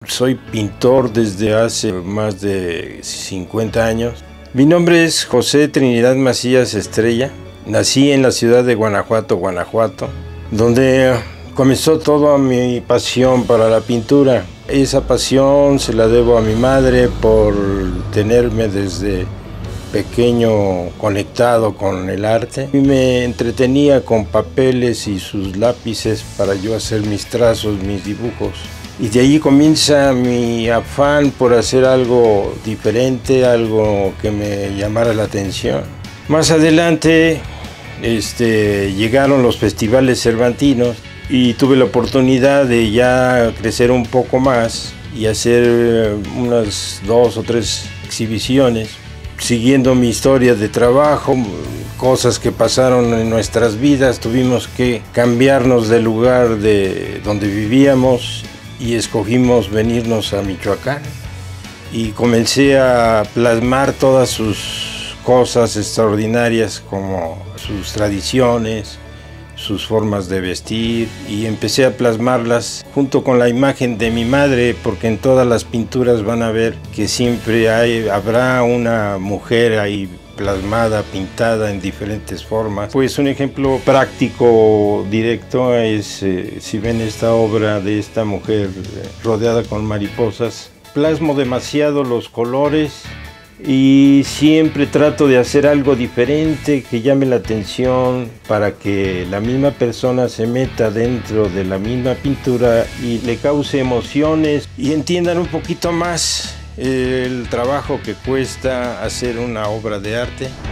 Soy pintor desde hace más de 50 años. Mi nombre es José Trinidad Macías Estrella. Nací en la ciudad de Guanajuato, donde comenzó toda mi pasión para la pintura. Esa pasión se la debo a mi madre por tenerme desde pequeño conectado con el arte. Y me entretenía con papeles y sus lápices para yo hacer mis trazos, mis dibujos. Y de ahí comienza mi afán por hacer algo diferente, algo que me llamara la atención. Más adelante llegaron los festivales cervantinos y tuve la oportunidad de ya crecer un poco más y hacer unas 2 o 3 exhibiciones, siguiendo mi historia de trabajo, cosas que pasaron en nuestras vidas. Tuvimos que cambiarnos del lugar de donde vivíamos y escogimos venirnos a Michoacán, y comencé a plasmar todas sus cosas extraordinarias, como sus tradiciones, sus formas de vestir, y empecé a plasmarlas junto con la imagen de mi madre, porque en todas las pinturas van a ver que siempre habrá una mujer ahí plasmada, pintada en diferentes formas. Pues un ejemplo práctico, directo, es si ven esta obra de esta mujer rodeada con mariposas. Plasmo demasiado los colores y siempre trato de hacer algo diferente que llame la atención para que la misma persona se meta dentro de la misma pintura y le cause emociones y entiendan un poquito más el trabajo que cuesta hacer una obra de arte.